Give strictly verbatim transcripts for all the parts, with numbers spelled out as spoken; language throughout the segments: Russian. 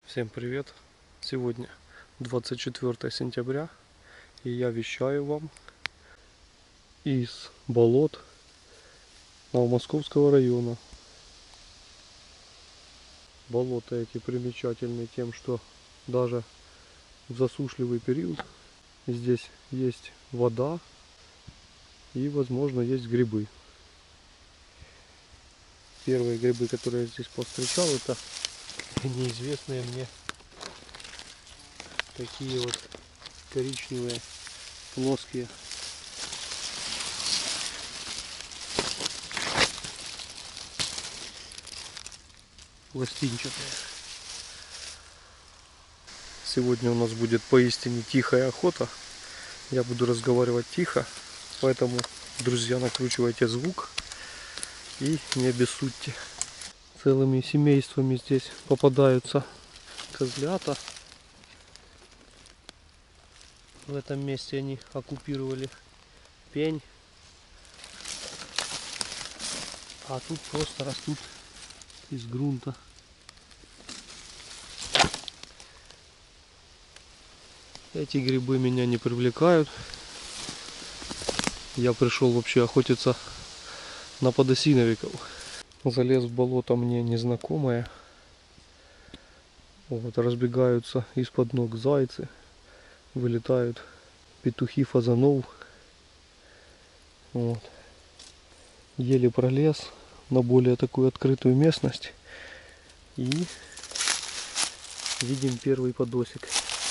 Всем привет! Сегодня двадцать четвёртое сентября, и я вещаю вам из болот Новомосковского района. Болота эти примечательны тем, что даже в засушливый период здесь есть вода и, возможно, есть грибы. Первые грибы, которые я здесь повстречал, это неизвестные мне такие вот коричневые, плоские. Пластинчатые. Сегодня у нас будет поистине тихая охота. Я буду разговаривать тихо, поэтому, друзья, накручивайте звук и не обессудьте. Целыми семействами здесь попадаются козлята. В этом месте они оккупировали пень, а тут просто растут из грунта. Эти грибы меня не привлекают. Я пришел вообще охотиться на подосиновиков. Залез в болото мне незнакомое. Вот, разбегаются из-под ног зайцы. Вылетают петухи фазанов. Вот. Еле пролез на более такую открытую местность. И видим первый подосик.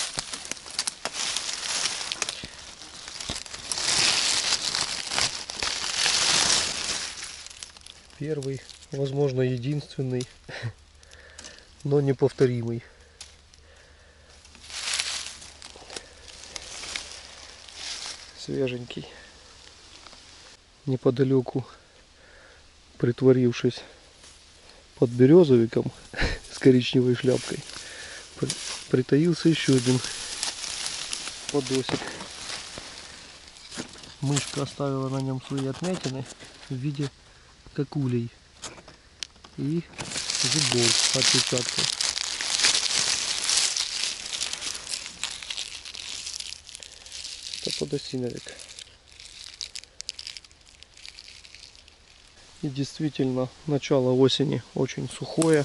Первый, возможно, единственный, но неповторимый. Свеженький. Неподалеку, притворившись под березовиком с коричневой шляпкой, притаился еще один подосик. Мышка оставила на нем свои отметины в виде кокулей и зубов отпечатков. Это подосиновик. И действительно, начало осени очень сухое.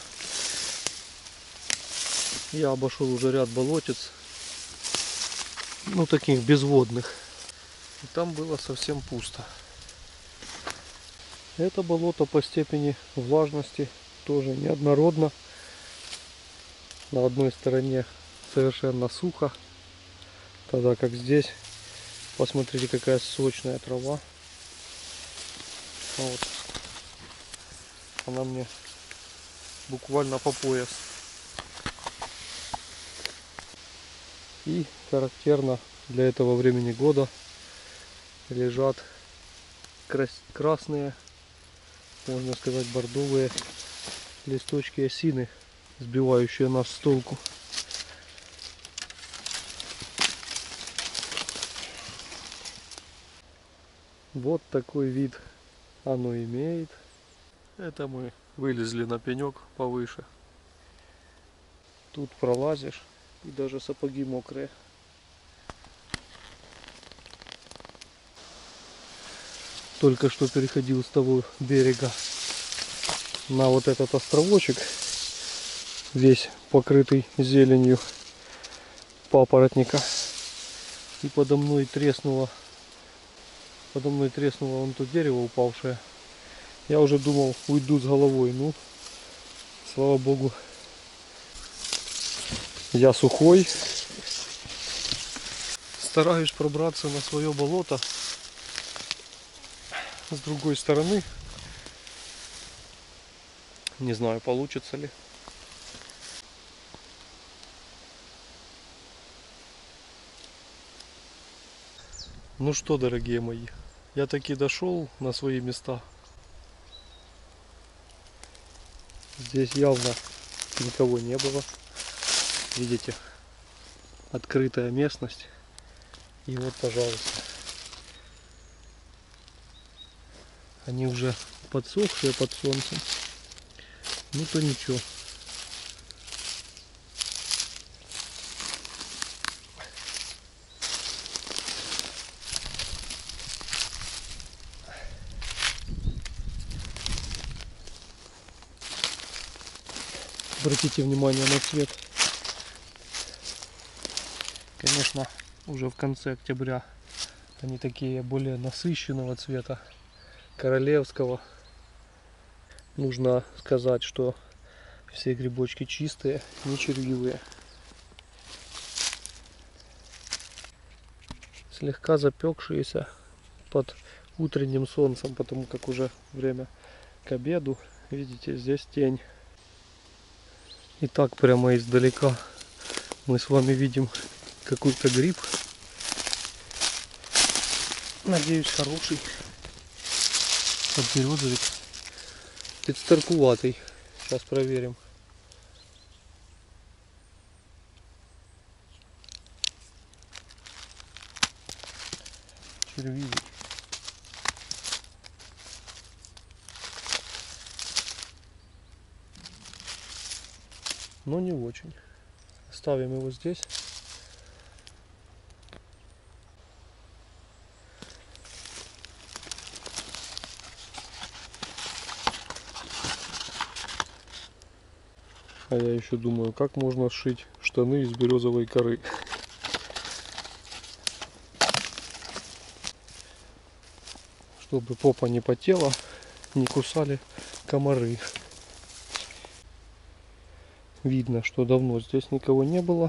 Я обошел уже ряд болотец, ну таких безводных. И там было совсем пусто. Это болото по степени влажности тоже неоднородно. На одной стороне совершенно сухо, тогда как здесь, посмотрите, какая сочная трава. Вот. Она мне буквально по пояс. И характерно для этого времени года лежат красные, можно сказать, бордовые листочки осины, сбивающие нас с толку. Вот такой вид оно имеет. Это мы вылезли на пенек повыше. Тут пролазишь, и даже сапоги мокрые. Только что переходил с того берега на вот этот островочек, весь покрытый зеленью папоротника. И подо мной треснуло, подо мной треснуло вон то дерево упавшее. Я уже думал, уйду с головой. Ну, слава богу, я сухой. Стараюсь пробраться на свое болото с другой стороны. Не знаю, получится ли. Ну что, дорогие мои, я таки дошел на свои места. Здесь явно никого не было. Видите, открытая местность. И вот, пожалуйста, они уже подсохшие под солнцем. Ну то ничего. Обратите внимание на цвет. Конечно, уже в конце октября они такие более насыщенного цвета, королевского. Нужно сказать, что все грибочки чистые, не червивые. Слегка запекшиеся под утренним солнцем, потому как уже время к обеду. Видите, здесь тень. И так прямо издалека мы с вами видим какой-то гриб. Надеюсь, хороший. Подберезовик. Подстаркуватый. Сейчас проверим. Червивый. Но не очень. Ставим его здесь. А я еще думаю, как можно сшить штаны из березовой коры. Чтобы попа не потела, не кусали комары. Видно, что давно здесь никого не было.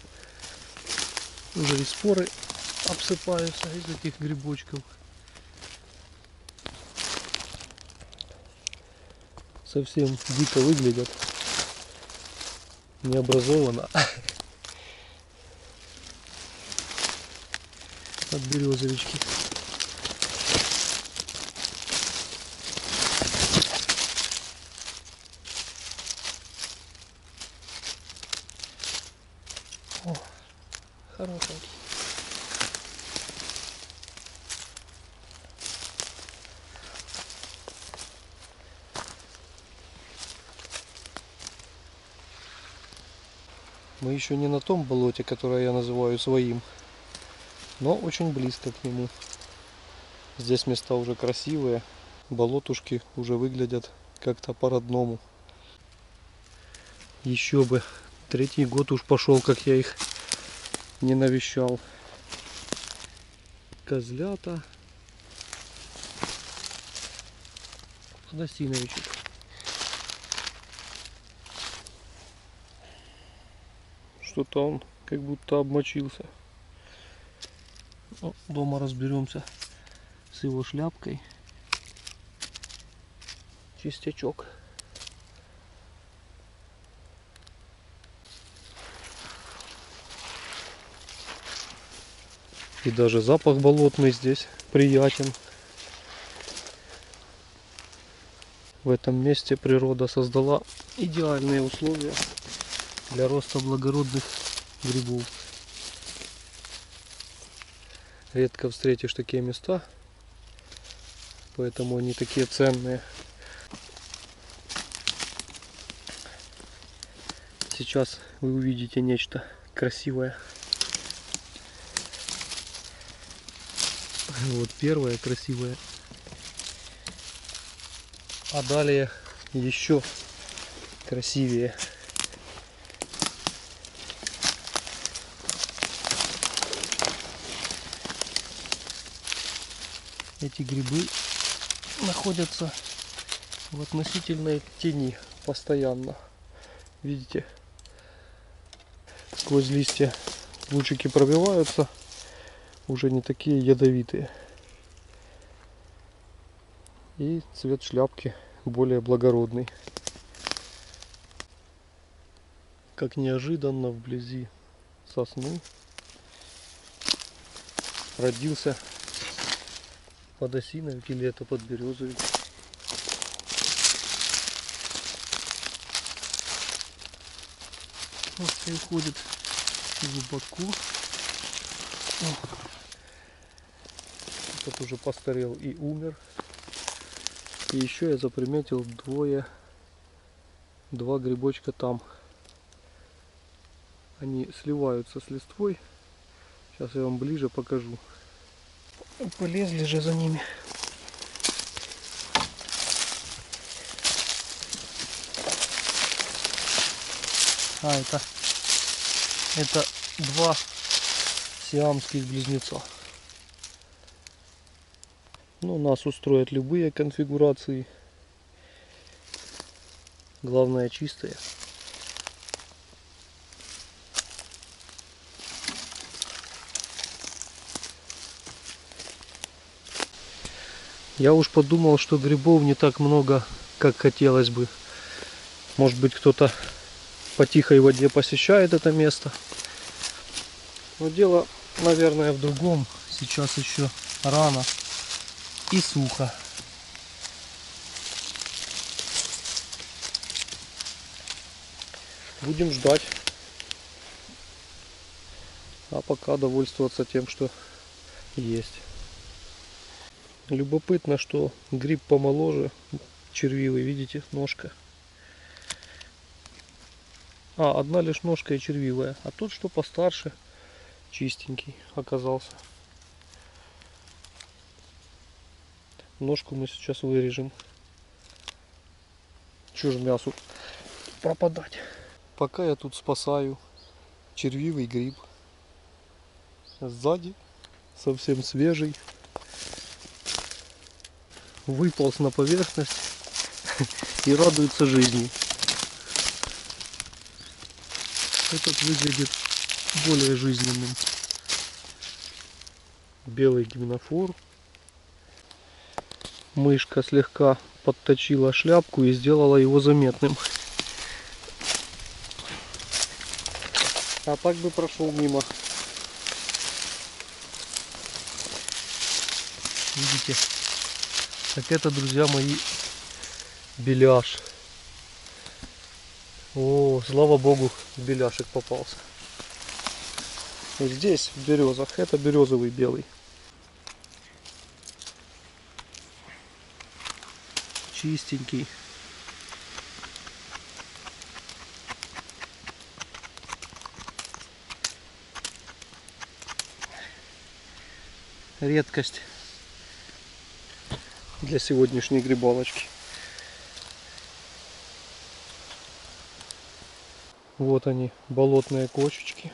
Уже и споры обсыпаются из этих грибочков. Совсем дико выглядят. Необразованно. От березовички. О, хороший. Мы еще не на том болоте, которое я называю своим, но очень близко к нему. Здесь места уже красивые, болотушки уже выглядят как-то по-родному. Еще бы, третий год уж пошел, как я их не навещал. Козлята. Подосиновичек. Что-то он как будто обмочился. Ну, дома разберемся с его шляпкой. Чистячок. И даже запах болотный здесь приятен. В этом месте природа создала идеальные условия для роста благородных грибов. Редко встретишь такие места, поэтому они такие ценные. Сейчас вы увидите нечто красивое. Вот первое красивое. А далее еще красивее. Эти грибы находятся в относительной тени постоянно. Видите, сквозь листья лучики пробиваются, уже не такие ядовитые. И цвет шляпки более благородный. Как неожиданно вблизи сосны родился подосиновик, или это подберезовик. Вот и уходит глубоко. Этот уже постарел и умер. И еще я заприметил двое, два грибочка там. Они сливаются с листвой. Сейчас я вам ближе покажу. Полезли же за ними. А, это, это два сиамских близнеца. Ну, нас устроят любые конфигурации. Главное, чистые. Я уж подумал, что грибов не так много, как хотелось бы. Может быть, кто-то по тихой воде посещает это место. Но дело, наверное, в другом. Сейчас еще рано и сухо. Будем ждать. А пока довольствоваться тем, что есть. Любопытно, что гриб помоложе, червивый, видите, ножка. А, одна лишь ножка и червивая. А тот, что постарше, чистенький оказался. Ножку мы сейчас вырежем. Чё ж мясу пропадать. Пока я тут спасаю червивый гриб. Сзади совсем свежий. Выполз на поверхность и радуется жизни. Этот выглядит более жизненным. Белый гимнофор. Мышка слегка подточила шляпку и сделала его заметным. А так бы прошел мимо. Видите? Так это, друзья мои, беляш. О, слава богу, беляшек попался. И здесь, в березах, это березовый белый. Чистенький. Редкость для сегодняшней грибалочки. Вот они, болотные кочечки.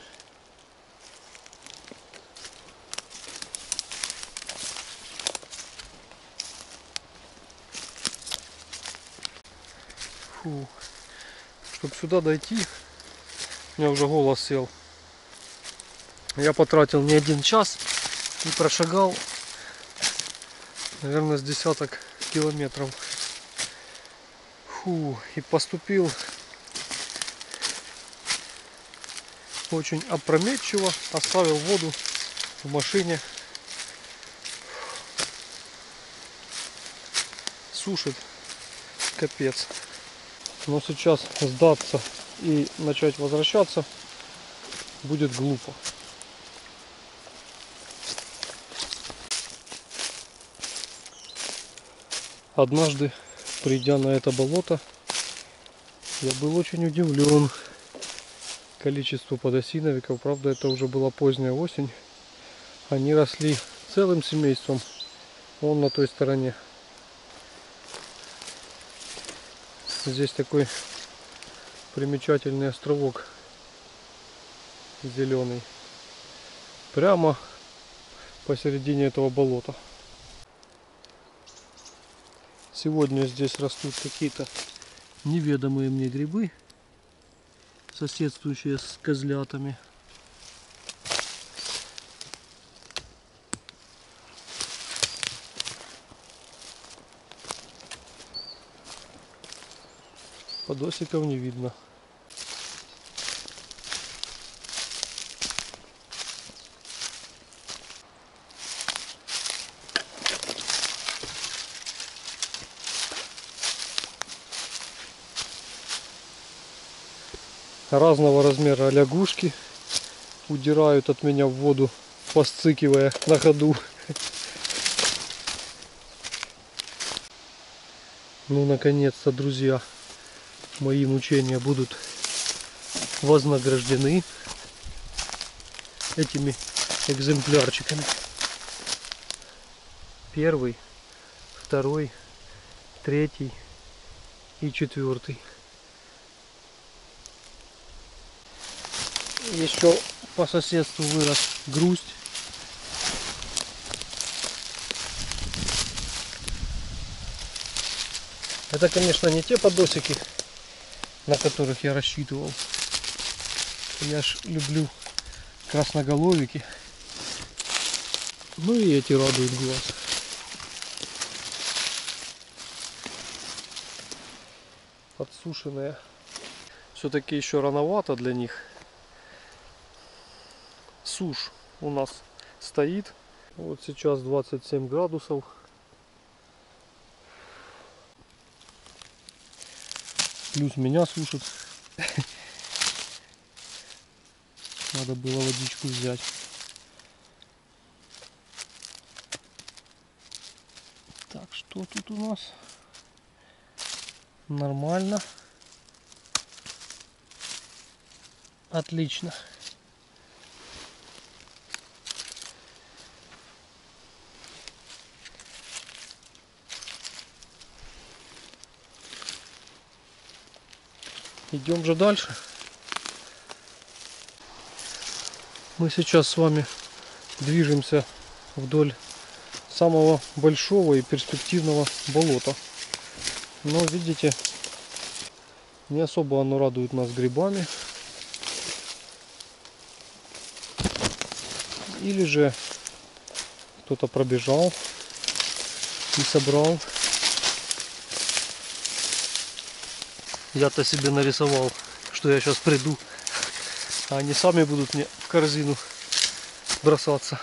Фу. Чтобы сюда дойти, у меня уже голос сел. Я потратил не один час и прошагал, наверное, с десяток километров. Фу. И поступил очень опрометчиво. Оставил воду в машине. Сушит. Капец. Но сейчас сдаться и начать возвращаться будет глупо. Однажды, придя на это болото, я был очень удивлен количеству подосиновиков. Правда, это уже была поздняя осень. Они росли целым семейством вон на той стороне. Здесь такой примечательный островок зеленый. Прямо посередине этого болота. Сегодня здесь растут какие-то неведомые мне грибы, соседствующие с козлятами. Подосиков не видно. Разного размера лягушки удирают от меня в воду, посцикивая на ходу. Ну, наконец-то, друзья, мои мучения будут вознаграждены этими экземплярчиками. Первый, второй, третий и четвертый. Еще по соседству вырос грусть. Это, конечно, не те подосики, на которых я рассчитывал. Я ж люблю красноголовики. Ну и эти радуют глаз. Подсушенные. Все-таки еще рановато для них. Сушь у нас стоит. Вот сейчас двадцать семь градусов. Плюс меня сушит. Надо было водичку взять. Так, что тут у нас? Нормально. Отлично. Идем же дальше. Мы сейчас с вами движемся вдоль самого большого и перспективного болота. Но видите, не особо оно радует нас грибами. Или же кто-то пробежал и собрал. Я-то себе нарисовал, что я сейчас приду, а они сами будут мне в корзину бросаться.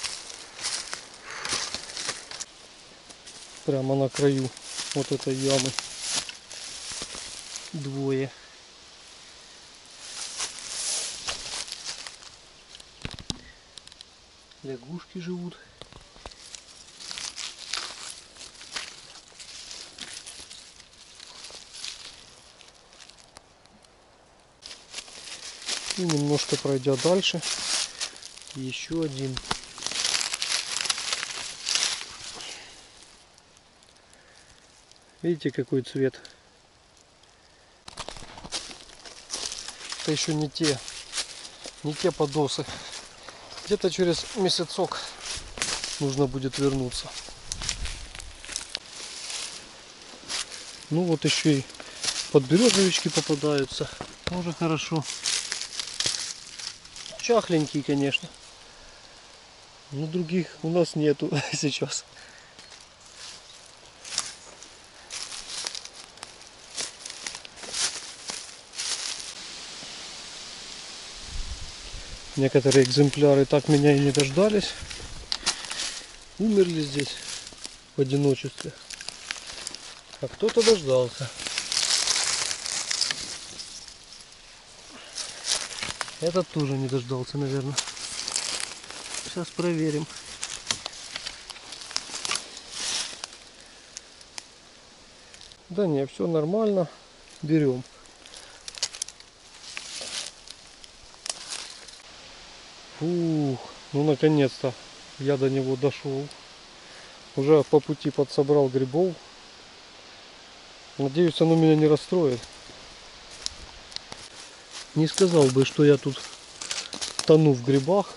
Прямо на краю вот этой ямы. Двое. Лягушки живут. И немножко пройдя дальше, еще один. Видите, какой цвет? Это еще не те, не те подосы. Где-то через месяцок нужно будет вернуться. Ну вот еще и подберезовички попадаются. Тоже хорошо. Чахленькие, конечно. Но других у нас нету сейчас. Некоторые экземпляры так меня и не дождались. Умерли здесь в одиночестве. А кто-то дождался. Этот тоже не дождался, наверное. Сейчас проверим. Да не, все нормально. Берем. Фух, ну наконец-то я до него дошел. Уже по пути подсобрал грибов. Надеюсь, оно меня не расстроит. Не сказал бы, что я тут тону в грибах.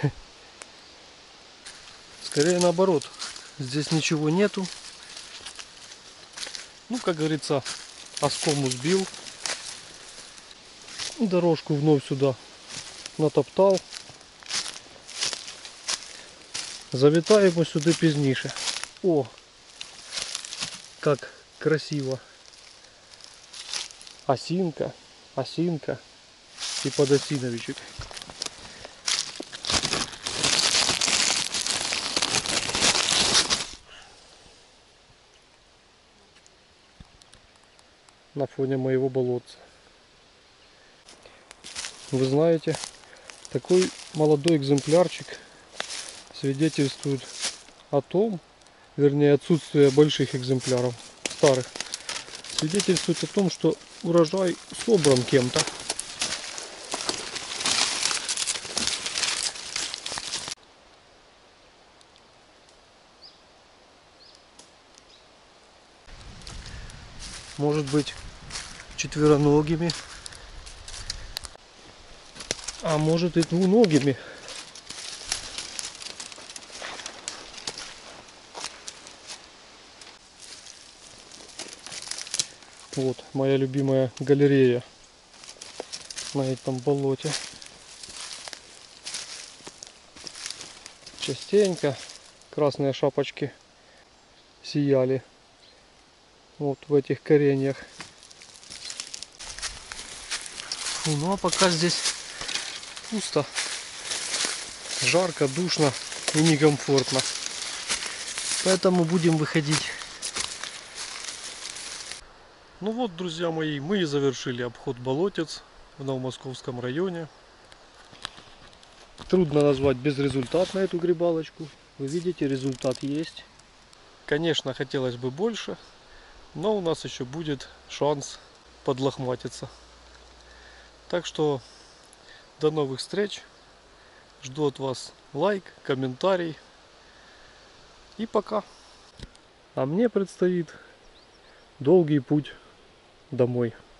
Скорее наоборот. Здесь ничего нету. Ну, как говорится, оскому сбил. Дорожку вновь сюда натоптал. Завітаємо сюди пізніше. О, как красиво. Осинка, осинка и подосиновичек. На фоне моего болотца. Вы знаете, такой молодой экземплярчик свидетельствует о том, вернее отсутствие больших экземпляров, старых, свидетельствует о том, что урожай собран кем-то. Может быть, четвероногими. А может и двуногими. Вот моя любимая галерея на этом болоте. Частенько красные шапочки сияли вот в этих кореньях. Фу, ну а пока здесь пусто, жарко, душно и некомфортно. Поэтому будем выходить. Ну вот, друзья мои, мы и завершили обход болотец в Новомосковском районе. Трудно назвать безрезультатно эту грибалочку. Вы видите, результат есть. Конечно, хотелось бы больше, но у нас еще будет шанс подлохматиться. Так что до новых встреч. Жду от вас лайк, комментарий. И пока. А мне предстоит долгий путь домой.